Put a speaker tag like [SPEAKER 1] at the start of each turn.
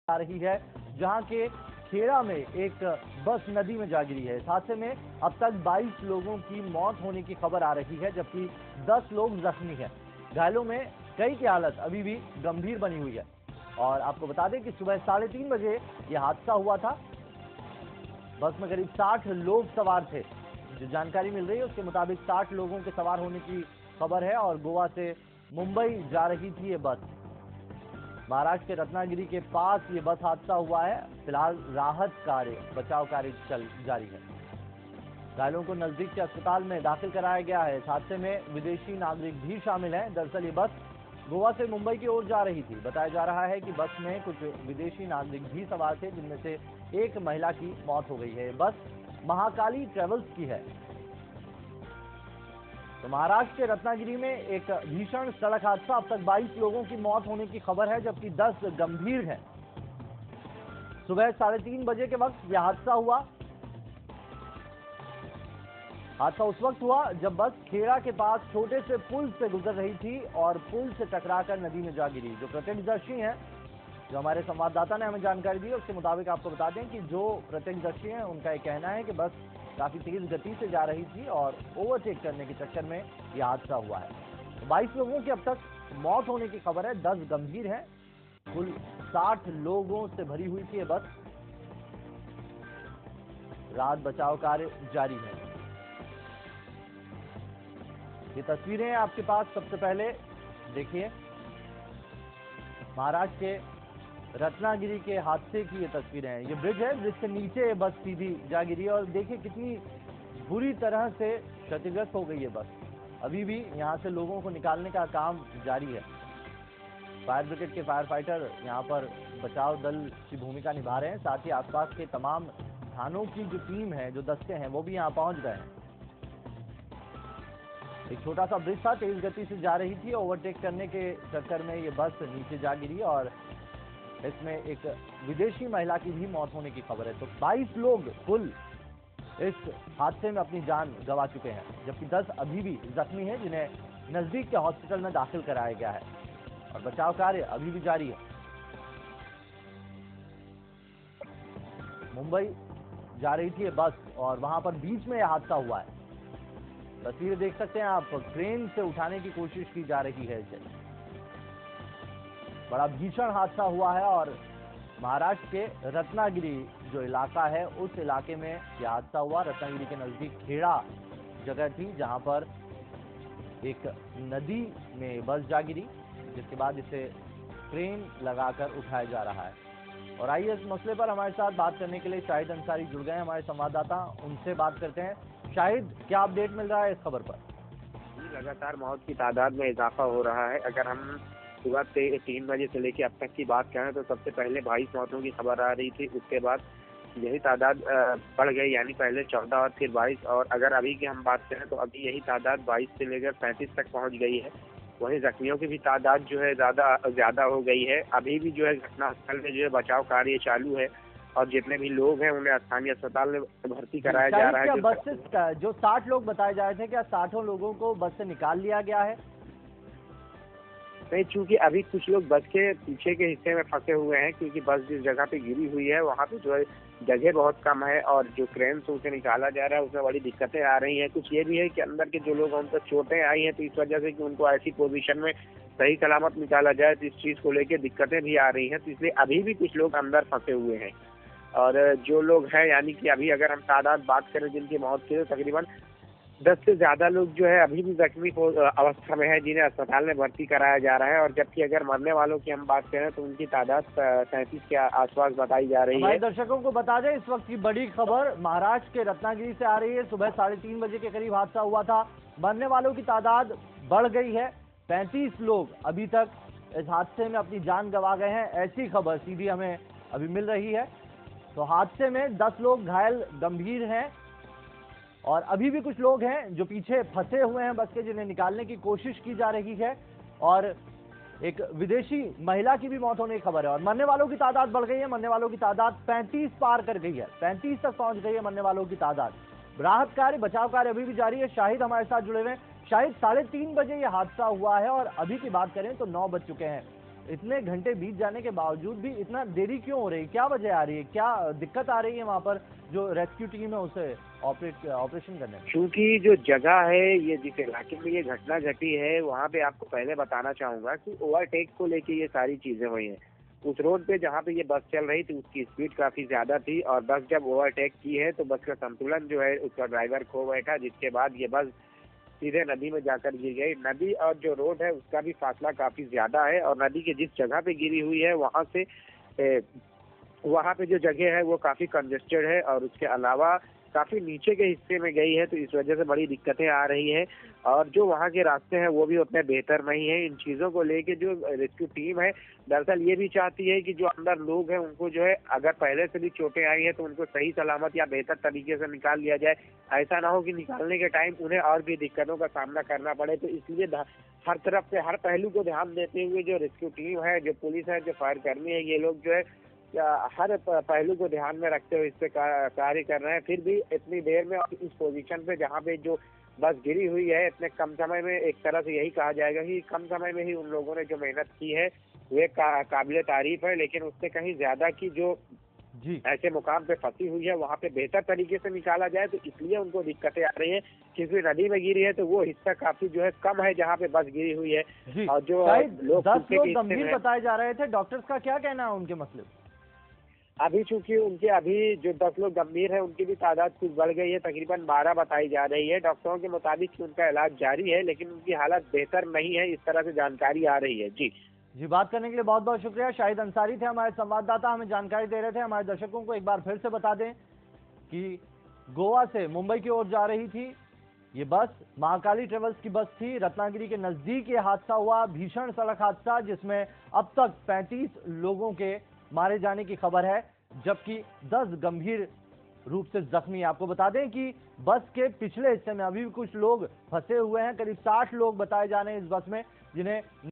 [SPEAKER 1] आ रही है, जहां के खेड़ा में एक बस नदी में जा गिरी है। इस हादसे में अब तक 22 लोगों की मौत होने की खबर आ रही है, जबकि 10 लोग जख्मी हैं। घायलों में कई की हालत अभी भी गंभीर बनी हुई है। और आपको बता दें कि सुबह 3:30 बजे यह हादसा हुआ था। बस में करीब 60 लोग सवार थे। जो जानकारी मिल रही है उसके मुताबिक 60 लोगों के सवार होने की खबर है और गोवा से मुंबई जा रही थी ये बस। महाराष्ट्र के रत्नागिरी के पास ये बस हादसा हुआ है। फिलहाल राहत कार्य, बचाव कार्य जारी है। घायलों को नजदीक के अस्पताल में दाखिल कराया गया है। इस हादसे में विदेशी नागरिक भी शामिल हैं। दरअसल ये बस गोवा से मुंबई की ओर जा रही थी। बताया जा रहा है कि बस में कुछ विदेशी नागरिक भी सवार थे, जिनमें से एक महिला की मौत हो गई है। बस महाकाली ट्रेवल्स की है। तो महाराष्ट्र के रत्नागिरी में एक भीषण सड़क हादसा, अब तक 22 लोगों की मौत होने की खबर है, जबकि 10 गंभीर हैं। सुबह 3:30 बजे के वक्त यह हादसा हुआ। हादसा उस वक्त हुआ जब बस खेड़ा के पास छोटे से पुल से गुजर रही थी और पुल से टकराकर नदी में जा गिरी। जो प्रत्यक्षदर्शी हैं, जो हमारे संवाददाता ने हमें जानकारी दी, उसके मुताबिक आपको बता दें कि जो प्रत्यक्षदर्शी हैं उनका यह कहना है कि बस काफी तेज गति से जा रही थी और ओवरटेक करने के चक्कर में यह हादसा हुआ है। तो 22 लोगों की अब तक मौत होने की खबर है, 10 गंभीर हैं। कुल 60 लोगों से भरी हुई थी ये बस। राहत बचाव कार्य जारी है। ये तस्वीरें आपके पास, सबसे पहले देखिए महाराष्ट्र के रत्नागिरी के हादसे की ये तस्वीरें हैं। ये ब्रिज है जिसके नीचे बस सीधी जा गिरी और देखिए कितनी बुरी तरह से क्षतिग्रस्त हो गई है बस। अभी भी यहां से लोगों को निकालने का काम जारी है। फायर ब्रिगेड के फायर फाइटर यहां पर बचाव दल की भूमिका निभा रहे हैं। साथ ही आसपास के तमाम थानों की जो टीम है, जो दस्ते हैं, वो भी यहां पहुंच गए हैं। एक छोटा सा ब्रिज था, तेज गति से जा रही थी। ओवरटेक करने के चक्कर में ये बस नीचे जा गिरी और इसमें एक विदेशी महिला की भी मौत होने की खबर है। तो 22 लोग कुल इस हादसे में अपनी जान गंवा चुके हैं, जबकि 10 अभी भी जख्मी हैं, जिन्हें नजदीक के हॉस्पिटल में दाखिल कराया गया है और बचाव कार्य अभी भी जारी है। मुंबई जा रही थी ये बस और वहां पर बीच में यह हादसा हुआ है। तस्वीरें देख सकते हैं आप, क्रेन से उठाने की कोशिश की जा रही है इसे। बड़ा भीषण हादसा हुआ है और महाराष्ट्र के रत्नागिरी जो इलाका है, उस इलाके में यह हादसा हुआ। रत्नागिरी के नजदीक खेड़ा जगह थी, जहां पर एक नदी में बस जा गिरी, जिसके बाद इसे क्रेन लगाकर उठाया जा रहा है। और आइए इस मसले पर हमारे साथ बात करने के लिए शाहिद अंसारी जुड़ गए, हमारे संवाददाता। उनसे बात करते हैं। शाहिद, क्या अपडेट मिल रहा है इस खबर पर?
[SPEAKER 2] लगातार मौत की तादाद में इजाफा हो रहा है। अगर हम सुबह से 3 बजे से लेकर अब तक की बात करें तो सबसे पहले 22 मौतों की खबर आ रही थी। उसके बाद यही तादाद बढ़ गई, यानी पहले 14 और फिर 22। और अगर अभी की हम बात करें तो अभी यही तादाद 22 से लेकर 35 तक पहुंच गई है। वहीं जख्मियों की भी तादाद जो है ज्यादा हो गई है। अभी भी जो है घटनास्थल में जो है बचाव कार्य चालू है और जितने भी लोग हैं उन्हें स्थानीय अस्पताल में भर्ती कराया जा रहा है।
[SPEAKER 1] बस से जो 60 लोग बताए जा रहे थे, क्या 60 लोगों को बस से निकाल लिया गया है?
[SPEAKER 2] नहीं, चूंकि अभी कुछ लोग बस के पीछे के हिस्से में फंसे हुए हैं, क्योंकि बस जिस जगह पे गिरी हुई है वहाँ पे जो है जगह बहुत कम है और जो क्रेन से उसे निकाला जा रहा है उसमें बड़ी दिक्कतें आ रही हैं। कुछ ये भी है कि अंदर के जो लोग हैं उन पर चोटें आई हैं, तो इस वजह से कि उनको ऐसी पोजीशन में सही सलामत निकाला जाए, तो इस चीज को लेकर दिक्कतें भी आ रही हैं। तो इसलिए अभी भी कुछ लोग अंदर फंसे हुए हैं। और जो लोग हैं, यानी कि अभी अगर हम तादाद बात करें जिनकी मौत की, तो तकरीबन 10 से ज्यादा लोग जो है अभी भी जख्मी अवस्था में है, जिन्हें अस्पताल में भर्ती कराया जा रहा है। और जबकि अगर मरने वालों की हम बात करें तो उनकी तादाद 37 के आसपास बताई जा रही है।
[SPEAKER 1] दर्शकों को बता दें, इस वक्त की बड़ी खबर महाराष्ट्र के रत्नागिरी से आ रही है। सुबह 3:30 बजे के करीब हादसा हुआ था। मरने वालों की तादाद बढ़ गई है। 35 लोग अभी तक इस हादसे में अपनी जान गंवा गए हैं, ऐसी खबर सीधी हमें अभी मिल रही है। तो हादसे में 10 लोग घायल गंभीर हैं और अभी भी कुछ लोग हैं जो पीछे फंसे हुए हैं बस के, जिन्हें निकालने की कोशिश की जा रही है। और एक विदेशी महिला की भी मौत होने की खबर है और मरने वालों की तादाद बढ़ गई है। मरने वालों की तादाद 35 पार कर गई है, 35 तक पहुंच गई है मरने वालों की तादाद। राहत कार्य, बचाव कार्य अभी भी जारी है। शाहिद हमारे साथ जुड़े हुए हैं। शाहिद, 3:30 बजे यह हादसा हुआ है और अभी की बात करें तो 9 बज चुके हैं। इतने घंटे बीत जाने के बावजूद भी इतना देरी क्यों हो रही है? क्या वजह आ रही है? क्या दिक्कत आ रही है वहां पर जो रेस्क्यू टीम है उसे ऑपरेशन करने में?
[SPEAKER 2] क्योंकि जो जगह है, ये जिस इलाके में ये घटना घटी है, वहाँ पे आपको पहले बताना चाहूंगा कि ओवरटेक को लेके ये सारी चीजें हुई हैं। उस रोड पे जहाँ पे ये बस चल रही थी उसकी स्पीड काफी ज्यादा थी और बस जब ओवरटेक की है तो बस का संतुलन जो है उसका ड्राइवर खो बैठा, जिसके बाद ये बस सीधे नदी में जाकर गिर गई। नदी और जो रोड है उसका भी फासला काफी ज्यादा है और नदी के जिस जगह पे गिरी हुई है वहाँ पे जो जगह है वो काफी कंजेस्टेड है और उसके अलावा काफी नीचे के हिस्से में गई है, तो इस वजह से बड़ी दिक्कतें आ रही हैं और जो वहाँ के रास्ते हैं वो भी उतने बेहतर नहीं है। इन चीजों को लेके जो रेस्क्यू टीम है दरअसल ये भी चाहती है कि जो अंदर लोग हैं उनको जो है अगर पहले से भी चोटें आई है तो उनको सही सलामत या बेहतर तरीके से निकाल लिया जाए। ऐसा ना हो कि निकालने के टाइम उन्हें और भी दिक्कतों का सामना करना पड़े। तो इसलिए हर तरफ से हर पहलू को ध्यान देते हुए जो रेस्क्यू टीम है, जो पुलिस है, जो फायर कर्मी है, ये लोग जो है हर पहलू को ध्यान में रखते हुए इस पे कार्य कर रहे हैं। फिर भी इतनी देर में और इस पोजीशन पे जहाँ पे जो बस गिरी हुई है इतने कम समय में, एक तरह से यही कहा जाएगा कि कम समय में ही उन लोगों ने जो मेहनत की है वे काबिले तारीफ है। लेकिन उससे कहीं ज्यादा की जो
[SPEAKER 1] जी
[SPEAKER 2] ऐसे मुकाम पे फंसी हुई है वहाँ पे बेहतर तरीके से निकाला जाए, तो इसलिए उनको दिक्कतें आ रही है। क्योंकि नदी में गिरी है तो वो हिस्सा काफी जो है कम है जहाँ पे बस गिरी हुई है।
[SPEAKER 1] जी
[SPEAKER 2] और जो
[SPEAKER 1] शायद 10 लोग
[SPEAKER 2] हिस्से
[SPEAKER 1] गंभीर
[SPEAKER 2] में
[SPEAKER 1] बताए जा रहे थे, डॉक्टर्स का क्या कहना है उनके मसले?
[SPEAKER 2] अभी चूंकि उनके अभी जो 10 लोग गंभीर हैं उनकी भी तादाद कुछ बढ़ गई है, तकरीबन 12 बताई जा रही है। डॉक्टरों के मुताबिक कि उनका इलाज जारी है लेकिन उनकी हालत बेहतर नहीं है, इस तरह से जानकारी आ रही है। जी
[SPEAKER 1] बात करने के लिए बहुत बहुत शुक्रिया। शाहिद अंसारी थे हमारे संवाददाता, हमें जानकारी दे रहे थे। हमारे दर्शकों को एक बार फिर से बता दें कि गोवा से मुंबई की ओर जा रही थी ये बस, महाकाली ट्रेवल्स की बस थी। रत्नागिरी के नजदीक ये हादसा हुआ, भीषण सड़क हादसा जिसमें अब तक 35 लोगों के मारे जाने की खबर है, जबकि 10 गंभीर रूप से जख्मी। आपको बता दें कि बस के पिछले हिस्से में अभी भी कुछ लोग फंसे हुए हैं। करीब 60 लोग बताए जा रहे हैं इस बस में, जिन्हें